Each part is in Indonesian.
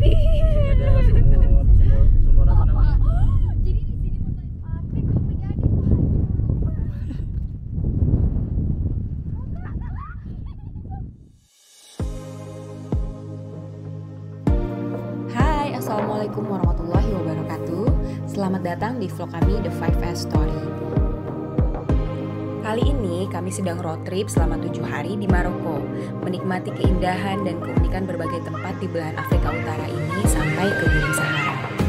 Ada sumur apa namanya? Jadi di sini mau tanya kamu jadi Hai, Assalamualaikum warahmatullahi wabarakatuh. Selamat datang di vlog kami The 5S Story. Kali ini kami sedang road trip selama 7 hari di Maroko, menikmati keindahan dan keunikan berbagai tempat di belahan Afrika Utara ini sampai ke Gurun Sahara.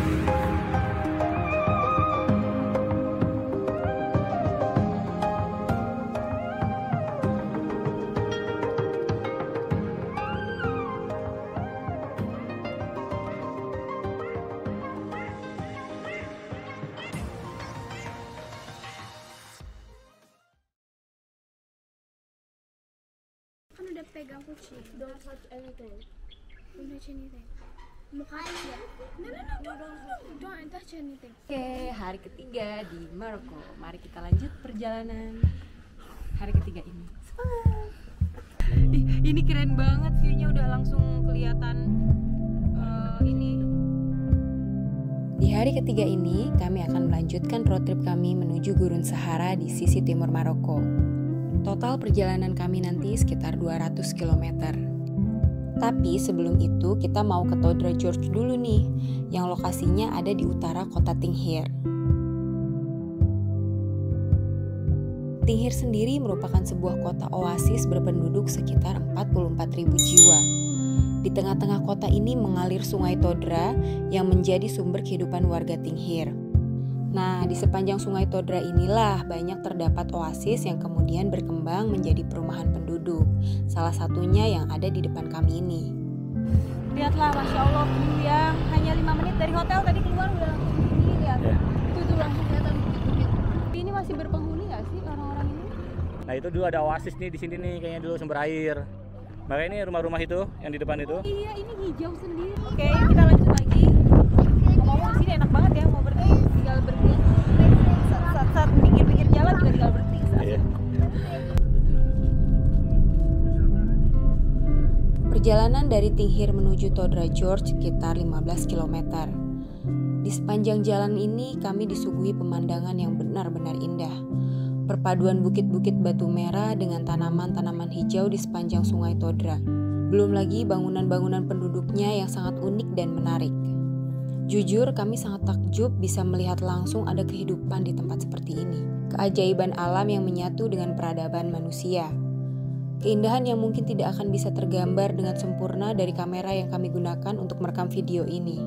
kan udah pegang kunci. Don't touch anything. Don't touch anything. Muka aja. No, don't touch anything. Oke, hari ketiga di Maroko. Mari kita lanjut perjalanan hari ketiga ini. Ini keren banget, view-nya udah langsung kelihatan ini. Di hari ketiga ini, kami akan melanjutkan road trip kami menuju Gurun Sahara di sisi timur Maroko. Total perjalanan kami nanti sekitar 200 km. Tapi sebelum itu kita mau ke Todra Gorge dulu nih, yang lokasinya ada di utara kota Tinghir. Tinghir sendiri merupakan sebuah kota oasis berpenduduk sekitar 44.000 jiwa. Di tengah-tengah kota ini mengalir sungai Todra yang menjadi sumber kehidupan warga Tinghir. Nah, di sepanjang sungai Todra inilah banyak terdapat oasis yang kemudian berkembang menjadi perumahan penduduk. Salah satunya yang ada di depan kami ini. Lihatlah, Masya Allah, view yang hanya 5 menit dari hotel tadi keluar udah langsung ini, lihat. Itu tuh langsung kelihatan bukit-bukit. Ini masih berpenghuni nggak sih orang-orang ini? Nah itu dulu ada oasis nih di sini nih, kayaknya dulu sumber air. Makanya ini rumah-rumah itu yang di depan itu. Iya, ini hijau sendiri. Oke, kita lanjut lagi. Ngomong di sini enak banget ya, mau berhenti tinggal berhenti. Saat pinggir-pinggir jalan juga tinggal berhenti. Iya. Perjalanan dari Tinghir menuju Todra Gorge sekitar 15 km. Di sepanjang jalan ini kami disuguhi pemandangan yang benar-benar indah. Perpaduan bukit-bukit batu merah dengan tanaman-tanaman hijau di sepanjang sungai Todra. Belum lagi bangunan-bangunan penduduknya yang sangat unik dan menarik. Jujur, kami sangat takjub bisa melihat langsung ada kehidupan di tempat seperti ini. Keajaiban alam yang menyatu dengan peradaban manusia. Keindahan yang mungkin tidak akan bisa tergambar dengan sempurna dari kamera yang kami gunakan untuk merekam video ini.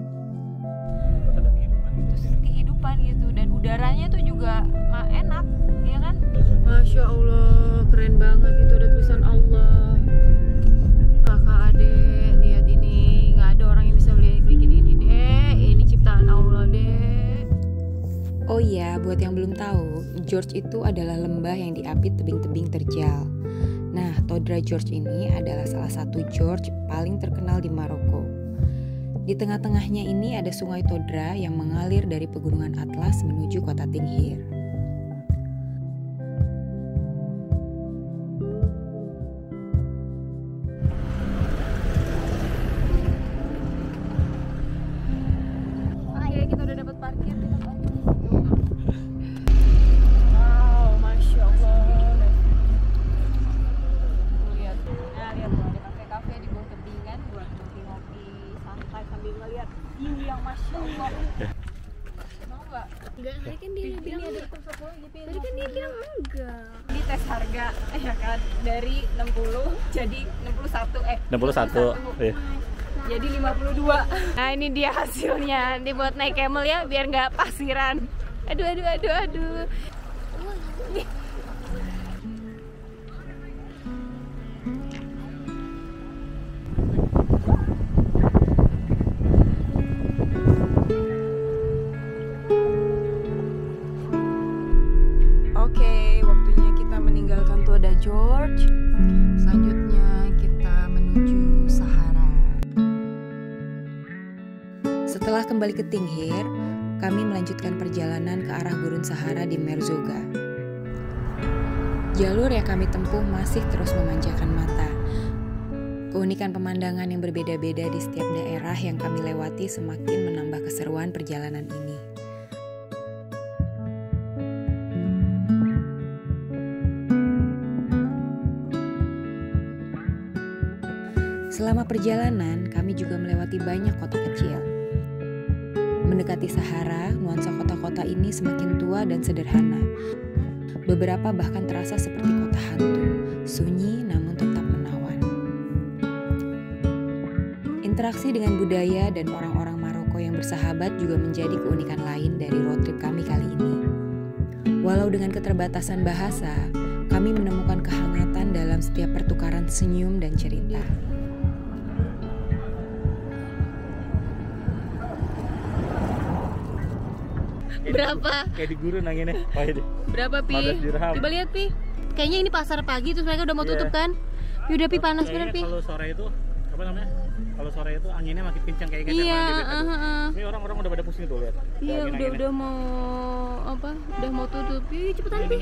Terus kehidupan gitu, dan udaranya tuh juga enak, ya kan? Masya Allah, keren banget, itu ada tulisan Allah. Kakak adek, lihat ini, nggak ada orang yang bisa bikin ini deh, ini ciptaan Allah deh. Oh iya, buat yang belum tahu, Gorge itu adalah lembah yang diapit tebing-tebing terjal. Nah, Todra Gorge ini adalah salah satu gorge paling terkenal di Maroko. Di tengah-tengahnya ini ada sungai Todra yang mengalir dari pegunungan Atlas menuju kota Tinghir. Oke, kita udah dapat parkir, kita parkir. Wow, Masya Allah. Lihat, nah lihat tuh ada kafe-kafe di bawah tebing kan buat ngopi-ngopi santai sambil ngeliat view yang Masya Allah. Mau nggak? Enggak, tadi kan dia bilang Ini ada tempat lagi, Tadi kan dia bilang enggak. di tes harga ya kan, dari 60 jadi 61 61. Iya. jadi 52. Nah ini dia hasilnya, nanti buat naik camel ya biar nggak pasiran. Aduh. Oke, waktunya kita meninggalkan Todra Gorge. Selanjutnya kita menuju Sahara. Setelah kembali ke Tinghir, kami melanjutkan perjalanan ke arah Gurun Sahara di Merzouga. Jalur yang kami tempuh masih terus memanjakan mata. Keunikan pemandangan yang berbeda-beda di setiap daerah yang kami lewati semakin menambah keseruan perjalanan ini. Selama perjalanan, kami juga melewati banyak kota kecil. Mendekati Sahara, nuansa kota-kota ini semakin tua dan sederhana. Beberapa bahkan terasa seperti kota hantu, sunyi namun tetap menawan. Interaksi dengan budaya dan orang-orang Maroko yang bersahabat juga menjadi keunikan lain dari road trip kami kali ini. Walau dengan keterbatasan bahasa, kami menemukan kehangatan dalam setiap pertukaran senyum dan cerita. Berapa? Kayak di gurun anginnya. Berapa, Pi? 15 dirham. Coba lihat, Pi. Kayaknya ini pasar pagi terus mereka udah mau tutup kan? Pi, udah Pi panas bener, Pi. Kalau sore itu apa namanya? Kalau sore itu anginnya makin kencang kayak gitu. Iya, Ini orang-orang udah pada pusing tuh lihat. Iya, udah mau apa? Udah mau tutup. Pi, cepetan, Pi.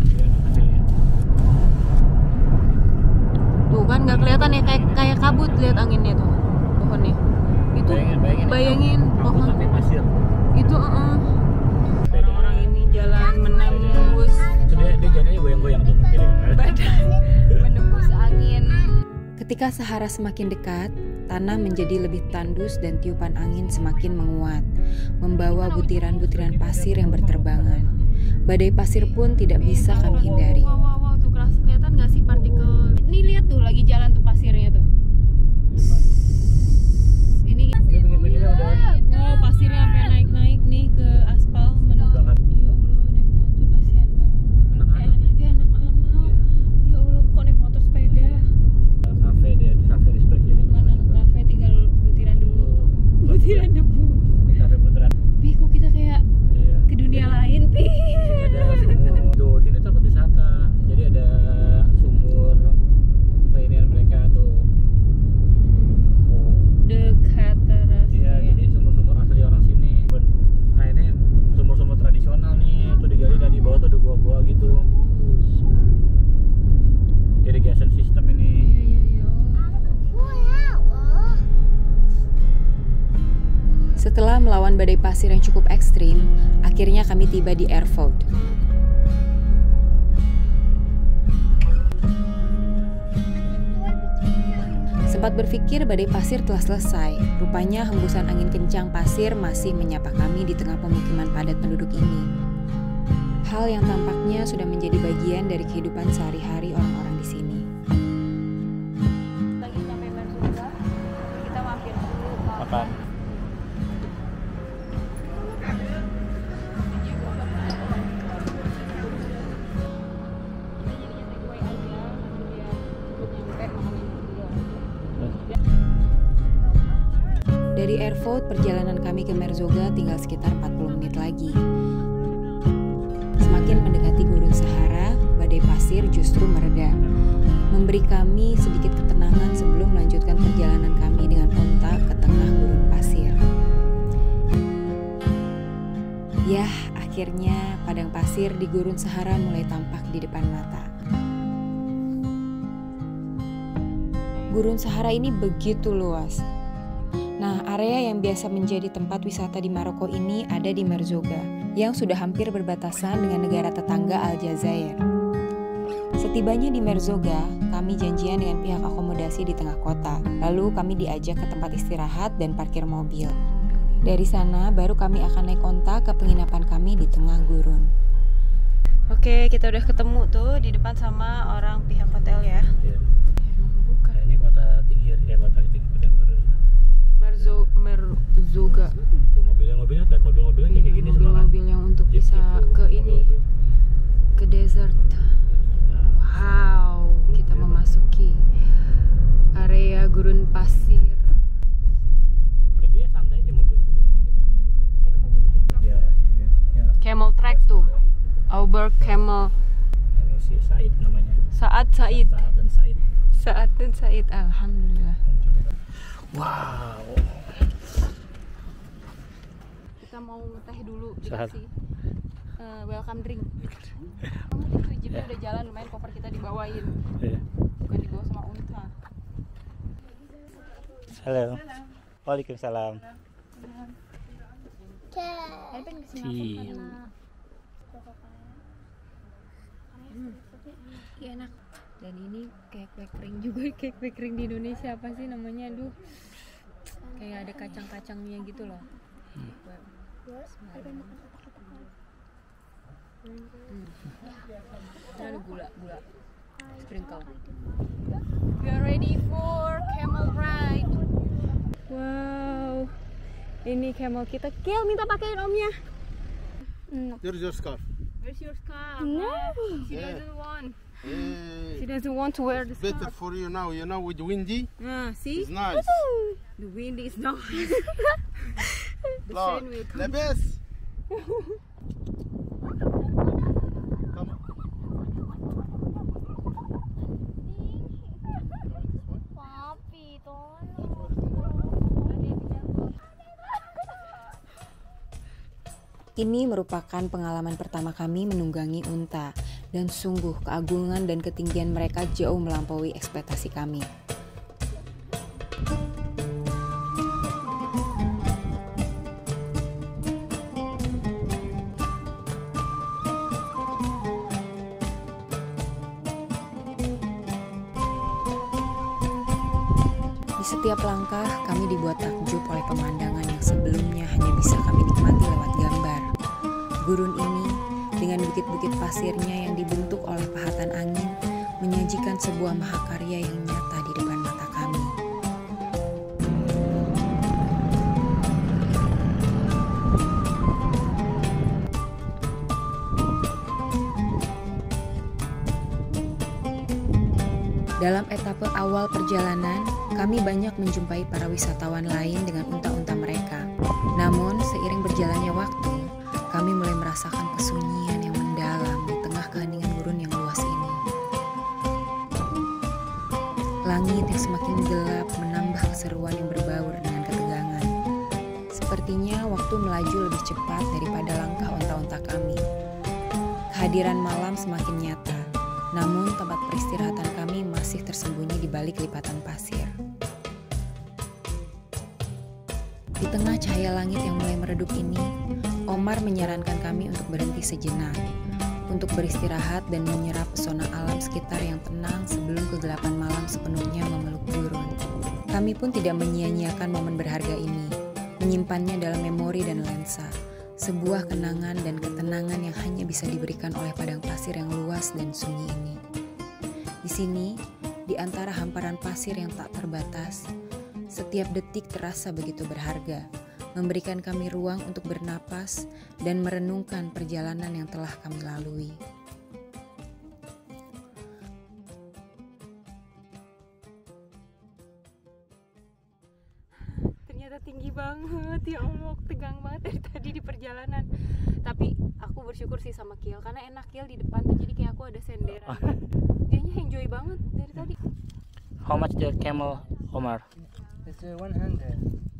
Tuh kan nggak kelihatan ya kayak kabut, lihat anginnya tuh. Pohonnya. Itu bayangin pohon pasir. itu orang-orang ini jalan menembus Dia jalannya goyang-goyang tuh. badan menembus angin. Ketika Sahara semakin dekat, tanah menjadi lebih tandus dan tiupan angin semakin menguat, membawa butiran-butiran pasir yang berterbangan. Badai pasir pun tidak bisa kami hindari. Wow, tuh keras, kelihatan nggak sih partikel? Nih lihat tuh lagi jalan tuh pasirnya tuh. Ini wow, pasirnya sampai naik-naik nih ke aspal menuju. Ya Allah, naik motor kasihan banget. Anak-anak. Ya Allah, kok naik motor sepeda? Kafe dia, kafe di sebelah kiri. Mana kafe tinggal butiran debu. Butiran debu. Kafe butiran. Pi, kok kita kayak ke dunia lain, Pi? Ada sumur. Tuh, sini tuh tempat wisata. Jadi ada sumur keinian mereka tuh. Dekat teras. Iya, jadi sumur-sumur asli orang sini. Nah, ini sumur-sumur tradisional nih. Itu digali dari bawah tuh ada gua-gua gitu. Irrigation system ini. Iya. Setelah melawan badai pasir yang cukup ekstrim, akhirnya kami tiba di Erfoud. Sempat berpikir badai pasir telah selesai, rupanya hembusan angin kencang pasir masih menyapa kami di tengah pemukiman padat penduduk ini. Hal yang tampaknya sudah menjadi bagian dari kehidupan sehari-hari orang-orang di sini. Lagi sampai Merzouga, kita mampir dulu Makan. Dari Erfoud, perjalanan kami ke Merzouga tinggal sekitar 40 menit lagi. Semakin mendekati gurun Sahara, badai pasir justru mereda, memberi kami sedikit ketenangan sebelum melanjutkan perjalanan kami dengan onta ke tengah gurun pasir. Yah, akhirnya padang pasir di gurun Sahara mulai tampak di depan mata. Gurun Sahara ini begitu luas. Nah, area yang biasa menjadi tempat wisata di Maroko ini ada di Merzouga, yang sudah hampir berbatasan dengan negara tetangga Aljazair. Setibanya di Merzouga, kami janjian dengan pihak akomodasi di tengah kota. Lalu kami diajak ke tempat istirahat dan parkir mobil. Dari sana, baru kami akan naik onta ke penginapan kami di tengah gurun. Oke, kita udah ketemu tuh di depan sama orang pihak hotel ya. Iya. Nah, ini kota Tinghir ya, kota Tinghir. Merzouga. Tuh mobilnya lihat mobil-mobilnya kayak gini semua. Mobil-mobil yang untuk bisa ke ini, ke desert. Wow, kita memasuki area gurun pasir. Dia santai aja mobil. Ya. Camel track tuh. Auber Camel. Ini si Said namanya. Saat Said. Saad dan Said. Alhamdulillah. Wow. Kita mau teh dulu Saat. dikasih welcome drink. Itu jeepnya udah jalan, lumayan, cover kita dibawain. Iya. Bukan dibawa sama unta. Halo. Waalaikumsalam. Ci. Iya enak. Dan ini kayak kue kering juga, kayak kue kering di Indonesia apa sih namanya? Aduh, kayak ada kacang-kacangnya gitu loh. Ada gula sprinkle. We are ready for camel ride. Wow, ini camel kita. Kiel minta pakein omnya. Here's your scarf. Where's your scarf? No. She doesn't want. Hey. She doesn't want to wear the Better scarf. for you now. You know, with windy, See? it's nice. The wind is not. The Look, sun will come. Lebes. Come on. Papi, tolong. Ini merupakan pengalaman pertama kami menunggangi unta, dan sungguh keagungan dan ketinggian mereka jauh melampaui ekspektasi kami. Di setiap langkah, kami dibuat takjub oleh pemandangan yang sebelumnya hanya bisa kami nikmati lewat gambar. Gurun ini, dengan bukit-bukit pasirnya yang dibentuk oleh pahatan angin, menyajikan sebuah mahakarya yang nyata di depan mata kami. Dalam etape awal perjalanan, kami banyak menjumpai para wisatawan lain dengan unta-unta mereka. Namun, seiring berjalannya waktu, kami mulai merasakan kesunyian yang mendalam di tengah keheningan gurun yang luas ini. Langit yang semakin gelap menambah keseruan yang berbaur dengan ketegangan. Sepertinya waktu melaju lebih cepat daripada langkah unta-unta kami. Kehadiran malam semakin nyata, namun tempat peristirahatan kami masih tersembunyi di balik lipatan pasir. Di tengah cahaya langit yang mulai meredup ini, Omar menyarankan kami untuk berhenti sejenak, untuk beristirahat dan menyerap pesona alam sekitar yang tenang sebelum kegelapan malam sepenuhnya memeluk gurun. Kami pun tidak menyia-nyiakan momen berharga ini, menyimpannya dalam memori dan lensa, sebuah kenangan dan ketenangan yang hanya bisa diberikan oleh padang pasir yang luas dan sunyi ini. Di sini, di antara hamparan pasir yang tak terbatas, setiap detik terasa begitu berharga, memberikan kami ruang untuk bernapas dan merenungkan perjalanan yang telah kami lalui. Ternyata tinggi banget, ya Allah, tegang banget dari tadi di perjalanan. Tapi aku bersyukur sih sama Kiel, karena enak Kiel di depan tuh, jadi kayak aku ada senderan. Dianya enjoy banget dari tadi. How much the camel, Omar? It's 100.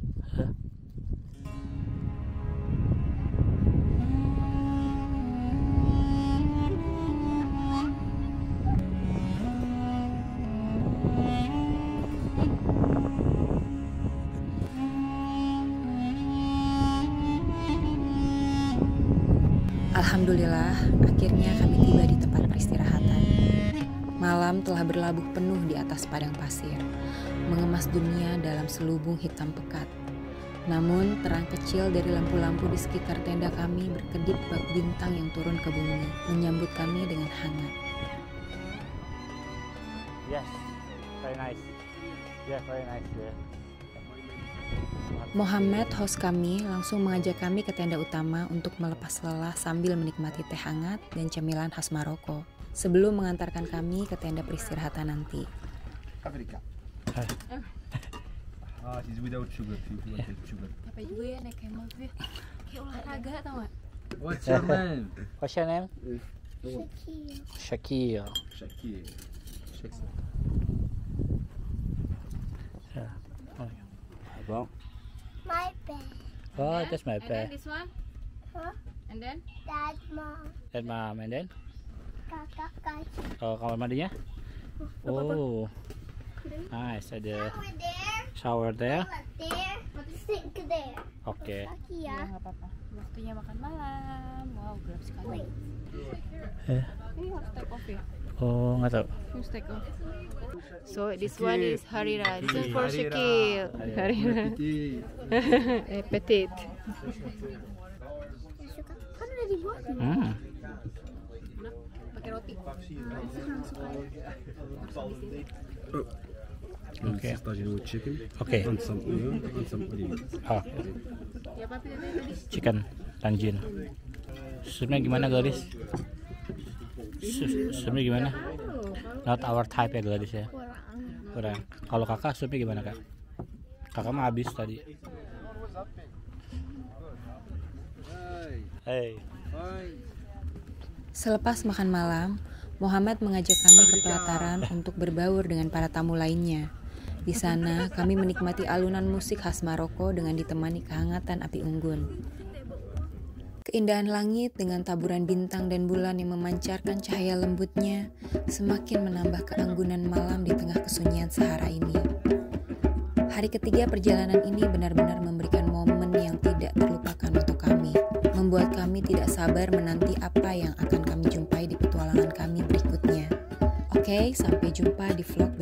Alhamdulillah, akhirnya kami tiba di tempat peristirahatan. Malam telah berlabuh penuh di atas padang pasir, mengemas dunia dalam selubung hitam pekat. Namun, terang kecil dari lampu-lampu di sekitar tenda kami berkedip bak bintang yang turun ke bumi, menyambut kami dengan hangat. Yes, very nice. Yeah, very nice. Yeah. Mohammed, host kami, langsung mengajak kami ke tenda utama untuk melepas lelah sambil menikmati teh hangat dan cemilan khas Maroko, sebelum mengantarkan kami ke tenda peristirahatan nanti. Afrika. She's without sugar. If you want to take sugar. Apa juga ya naik camel tuh ya, kayak olahraga tau gak? What's your name? What's your name? Shakir. Shakir. Bon. My bed. Oh, that's my And then bed. this one? Huh? And then? Dad, Mom, That mom, and then? Kakak, guys. Oh, kamar mandinya? Oh, nice. Ada Over there. Shower there. There, sink there. Oke. Kaki ya. Nggak apa-apa. Waktunya makan malam. Wow, gelap sekali. Ini harus take off ya? Oh, nggak tahu. Harus take off. So this one is Harira. This is for Shakil. Harira. Petit. Suka. Kan udah dibuatin. Pakai roti. Oke. Tagine with chicken Oke. and some onion and some olive. Oh, Ya papi tadi. chicken tanjin. Supnya gimana gadis? Supnya gimana? Not our type ya gadis ya. Kurang. Kalau kakak supnya gimana kak? Kakak mah habis tadi. Hey. Selepas makan malam, Muhammad mengajak kami ke pelataran untuk berbaur dengan para tamu lainnya. Di sana, kami menikmati alunan musik khas Maroko dengan ditemani kehangatan api unggun. Keindahan langit dengan taburan bintang dan bulan yang memancarkan cahaya lembutnya semakin menambah keanggunan malam di tengah kesunyian Sahara ini. Hari ketiga perjalanan ini benar-benar memberikan momen yang tidak terlupakan untuk kami, membuat kami tidak sabar menanti apa yang akan kami jumpai di petualangan kami berikutnya. Oke, sampai jumpa di vlog